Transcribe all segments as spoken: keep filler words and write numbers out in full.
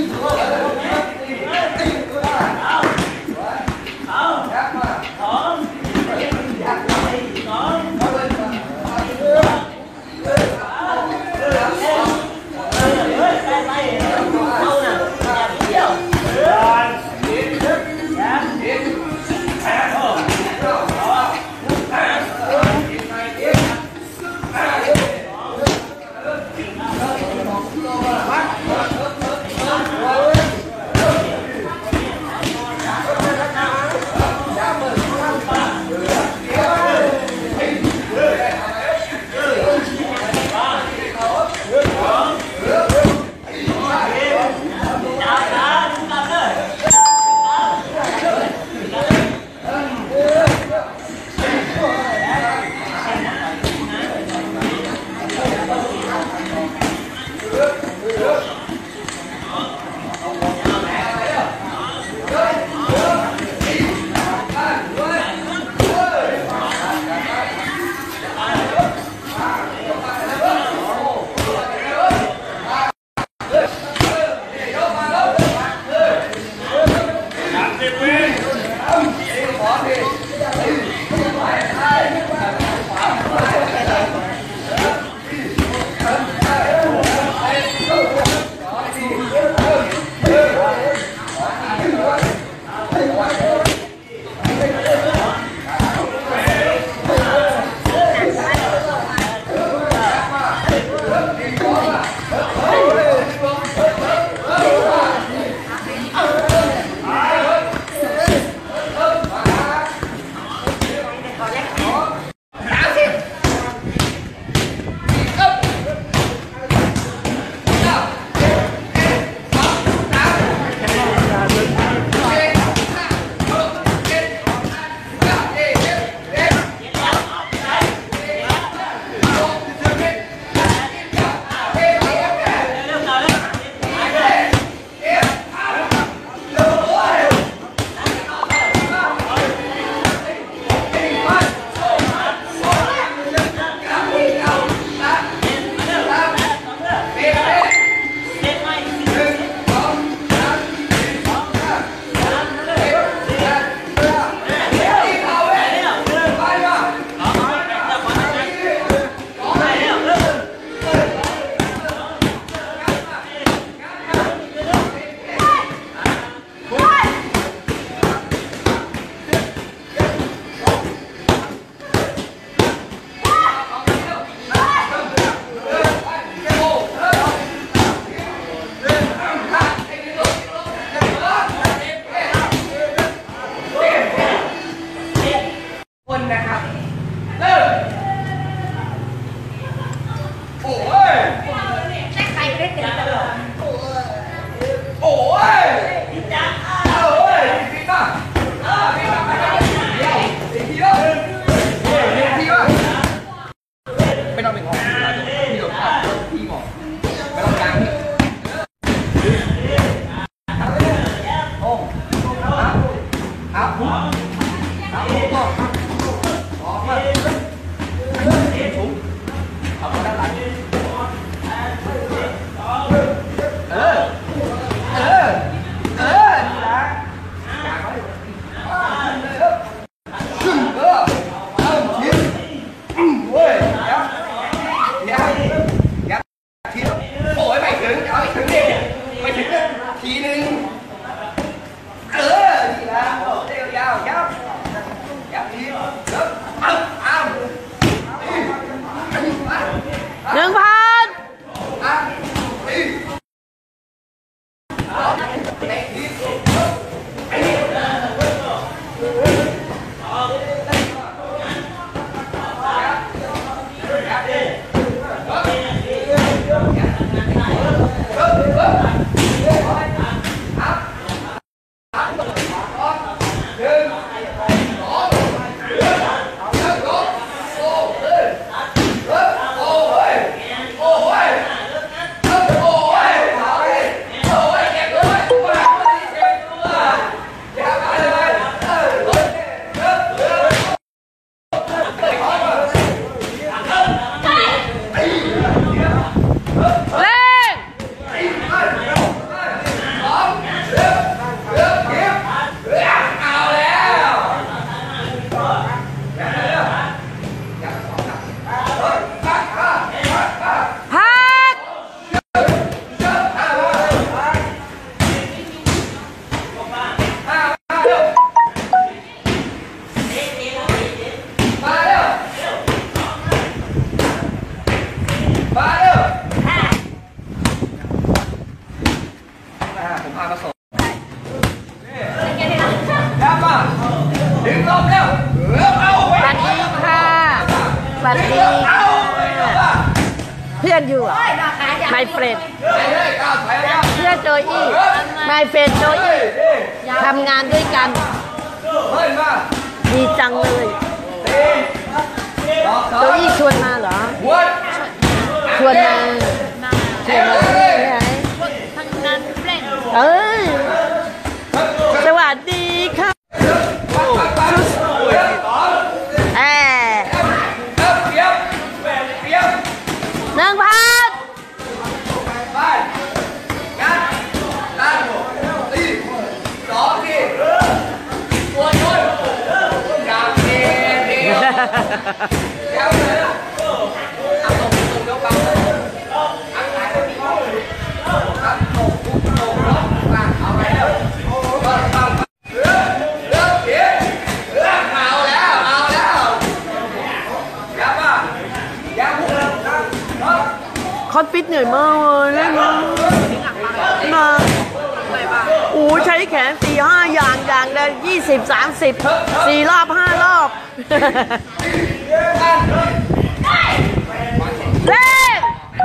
Up. ผมพามาส่งแล้วมาถึงลมแล้วเอาสวัสดีค่ะสวัสดีเพื่อนอยู่อ่ะไมเฟรนเพื่อนโจอี้ไมเฟรนโจอี้ทำงานด้วยกันดีจังเลยโจอี้ชวนมาเหรอชวนมาชวนมาที่ไหนทำงานเฟรนเอ้ยสวัสดีค่ะเอ๊ะหนึ่งพันสองทีปวดด้วยอยากเดีเดียวเดี๋ยวเลยเอาตรงตรงเดี๋ยวบังอันไหนก็มีข้อมูลตัดตกตกตกมาเอาไปแล้วคอนฟิตเหนื่อยมากเลยเล่นมามาโอ้ใช้แขนสี่ห้าอย่างอย่างละยี่สิบสามสิบสี่รอบห้ารอบเล่น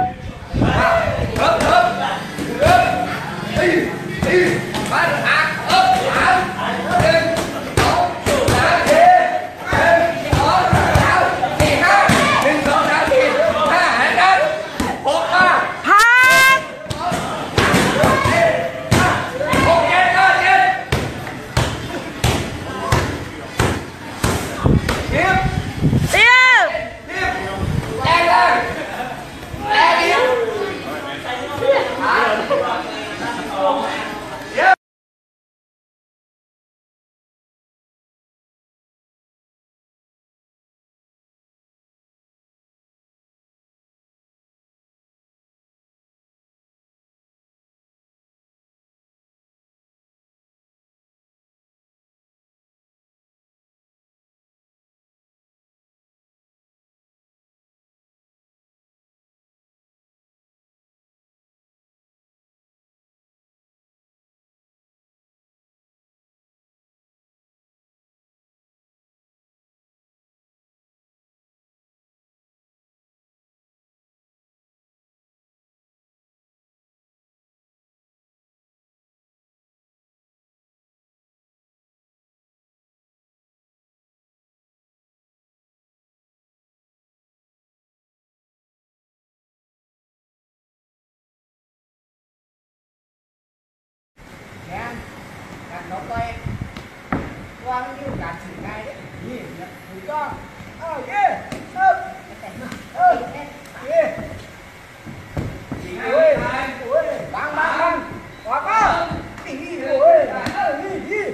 nó quay qua nó như cả chỉ ngay đấy nhìn thấy con ơ kia ơ ơ kia chỉ ơi ôi bang bang bang quá quá đi ôi đi đi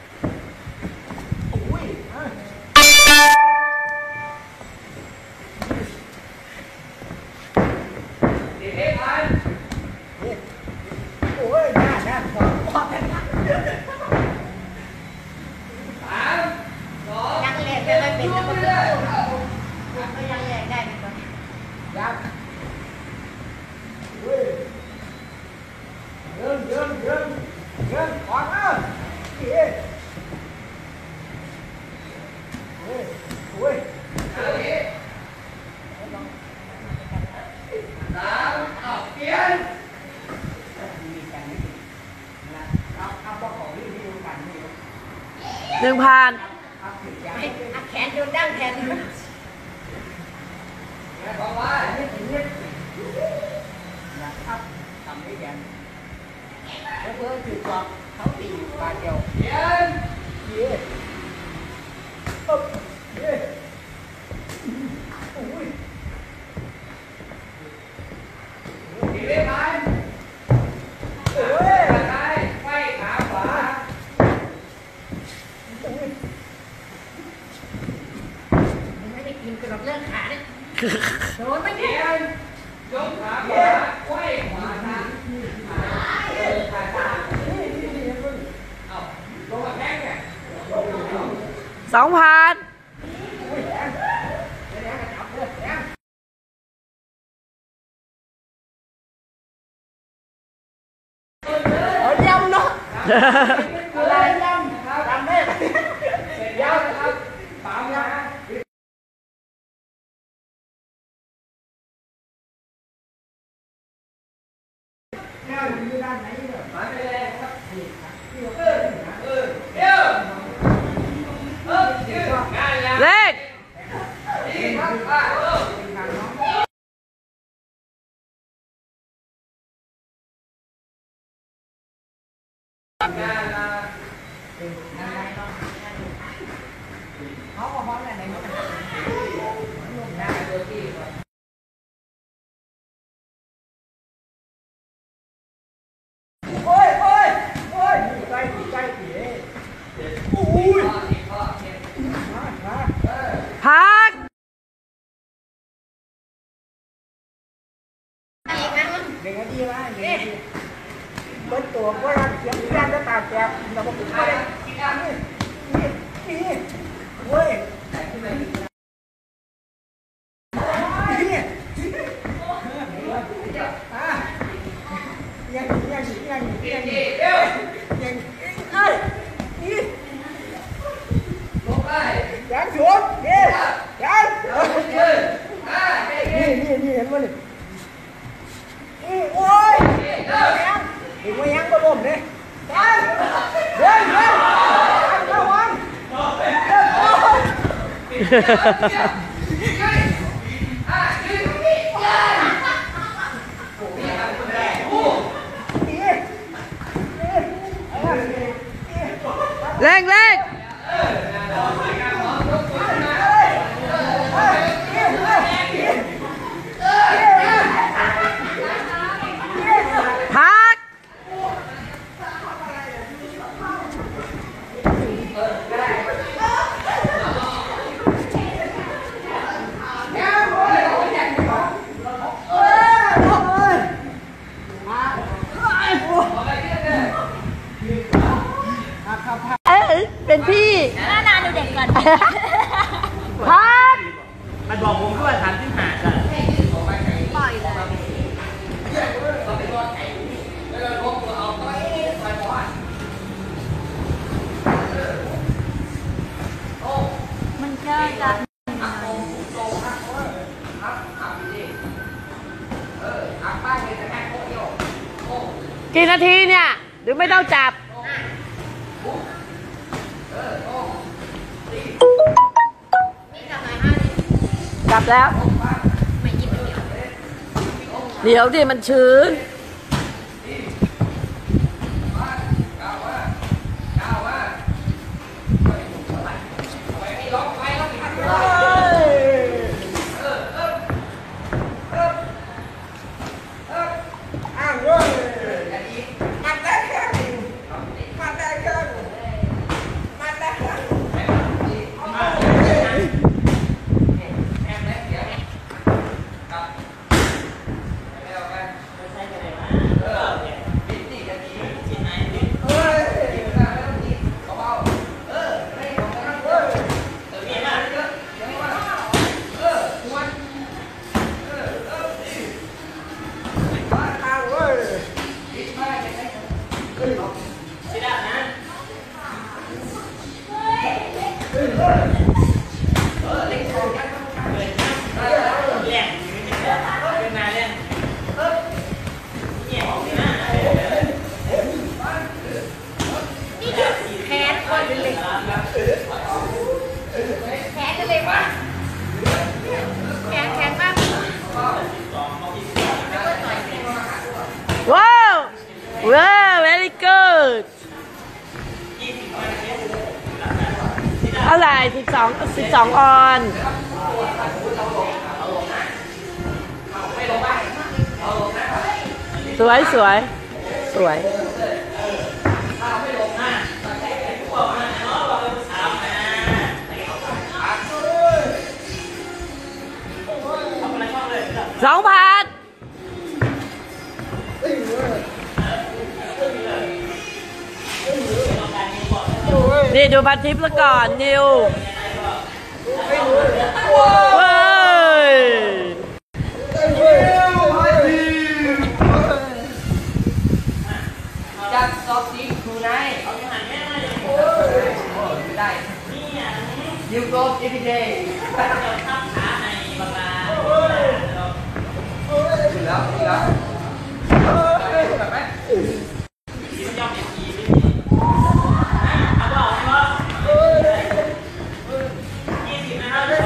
ôi đi hết anh ôi nha nha quáยังแหลกได้ไม่เป็นแล้วก็ก็ยังแหลกได้เป็นก่อนยังเฮ้ยเดินเดินเดินเดินขวางอ่ะเฮ้ยเฮ้ยเฮ้ยสามเอาเปลี่ยนหนึ่งพันแขนโดนดั้งแขนบอกว่าไม่ถึงนิดนะครับทำได้ยังแล้วเพื่อถือกอบเขาตีบาดเดียวเย็นเย็นปุ๊บเย็นอุ้ยดีเลยไหมโอ้ยได้ไฟขาขวาไม่ได้กินกับเรื่องขาเนี่ยโดนไม่ได้ยกขาขวาไขว้ขวาทางขาตาเอาลงมาแข้งเนี่ยสองพันเอาดิอะไรยำนะครับยำเม็ดเสร็จยาวนะครับสามยำเนี่ยอยู่ด้านไหนเนี่ยมาไปเลยครับเออเออเดี๋ยวเออเดี๋ยวงานละเล็กดีครับอ่ะเออเขาบอกว่าอะไรเนี่ยโอ้ยโอ้ยโอ้ยใจใจเสียอุ้ยพักเด็กดีวะเด็กดีเปิดตัวก็รักเสียงยันจะตาแก่เราบอกว่านี่นี่นี่เว้ยนี่อ่ะยังยังยังยังยังเอ้ยนี่ลงไปยังสวนนี่ยังนี่นี่นี่เห็นมั้ยนี่โอ้ยยังอีกไม่ยังก็ล้มเลยเดินเดินเดินระวังเดินโอ้ยเร่งเร่งพักเอ้ยเป็นพี่หน้านานดูเด็กก่อนพักมันบอกผมด้วยถามที่หาจ้ะปล่อยเลยมันก็จะกี่นาทีเนี่ยหรือไม่ต้องจับจับแล้วเดี๋ยวดิมันชื้นว้าวว้าว very good เท่าไหร่สิบสองสิบสองออนสวยสวยสวยสองพันนี่ดูพันทิปแล้วก่อนนิวเว้ยจจัดซอฟต์ซิงคูไนเอาไปหันแม่มาเลยโอ้ยได้ยูโกฟอีพีเดย์ทับขาในบางลาถึงแล้วถึงแล้วแบบไหมยี่ยอมอย่างนี้ไม่มีเอาบอกว่ายี่สิบนะครับ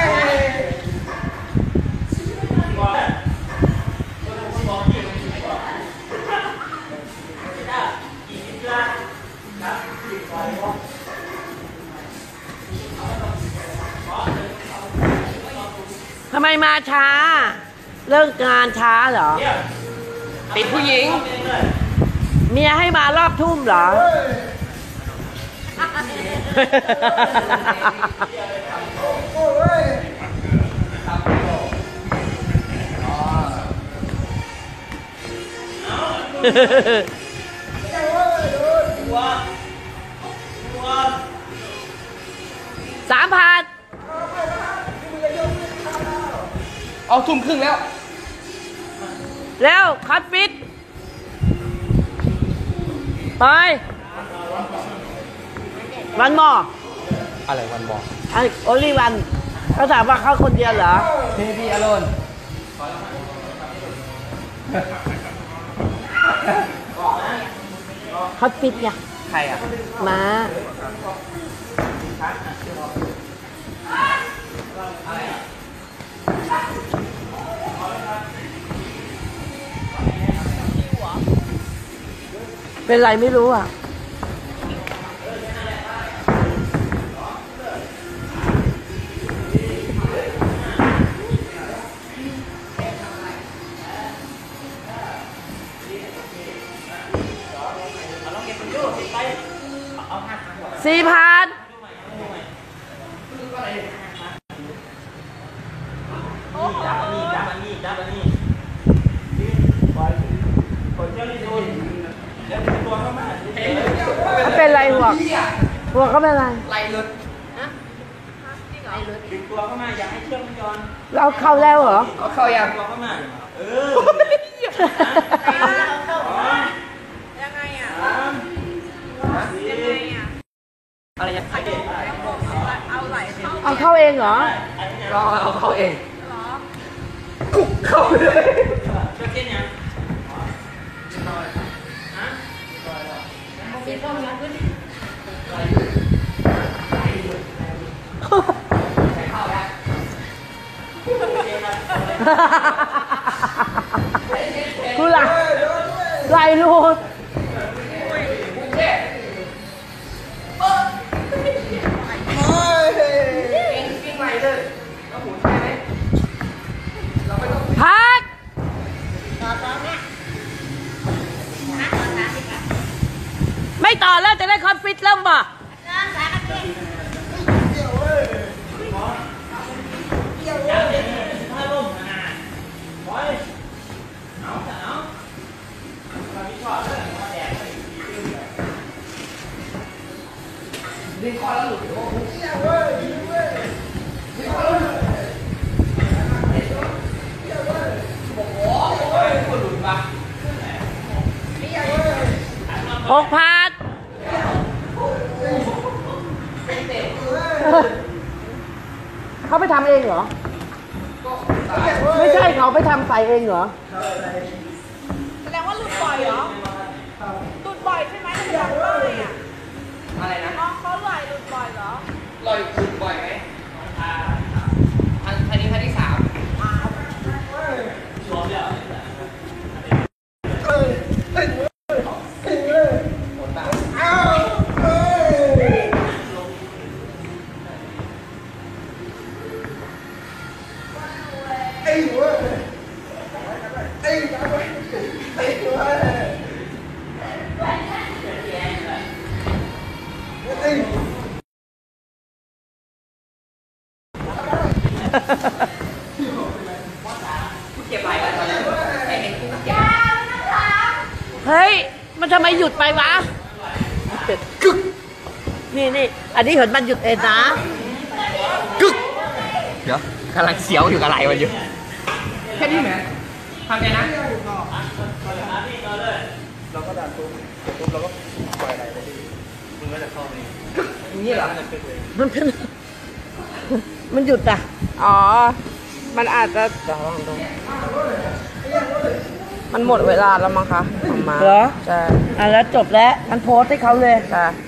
ทำไมมาช้าเลิกงานช้าเหรอติดผู้หญิงเมียให้มารอบทุ่มเหรอสามพันเอาทุ่มครึ่งแล้วแล้วคัดฟิตไปวันหมออะไรวันบอกไอ้โอลี่วันเขาถามว่าเขาคนเดียวเหรอเบบี้อโลนคัดฟิตไงใครอ่ะมาเป็นไรไม่รู้อ่ะสี่พันเป็นไรหัวหัวก็เป็นไรไหลหลุดไหลหลุดดึงตัวเข้ามาอย่าให้เชือกมันย้อนเราเข้าแล้วเหรอเอาเข้ายังตัวเข้ามาเออยังไงอ่ะยังไงอ่ะอะไรยังไงเอาไหลเข้าเอาเข้าเองเหรอรอเอาเข้าเองหรอกุ๊กเข้าเลยเชือกเส้นยังฮะมีต้องยัดด้วยกูละไหลรูดพักไม่ต่อแล้วจะได้คอนฟิตเริ่มป่ะดึงคอแล้วหลุดโอ้โหดึงคอแล้วหลุดโอ้โหโอ้ยหลุดปะหกพันเขาไปทำเองเหรอไม่ใช่เขาไปทำใส่เองเหรอแสดงว่าหลุดบ่อยเหรอหลุดบ่อยใช่ไหมถึงบอกเลยอ่ะอะไรนะน้องเขาลอยหลุดบ่อยเหรอลอยหลุดบ่อยไหมพันพันนี้พันที่สามเก็บไปแล้วตอนนี้ไอ้เห็นกูเก็บเฮ้ยมันทำไมหยุดไปวะกึกนี่นี่อันนี้เห็นมันหยุดเองนะกึกเดี๋ยวกำลังเสียวอยู่กับอะไรวะอยู่แค่นี้ไหมทำไงนะรเราก็ดันปุ๊บเสร็จปุ๊บเราก็ปล่อยไหลไปที่มึงก็จะเข้านี่อย่างนี้เหรอมันจะขึ้นเลยมันเป็นมันหยุดอ่ะอ๋อ มันอาจจะเดี๋ยวลองดูมันหมดเวลาแล้วมั้งคะออกมาเหรอใช่อ่ะแล้วจบแล้วมันโพสต์ให้เขาเลยค่ะ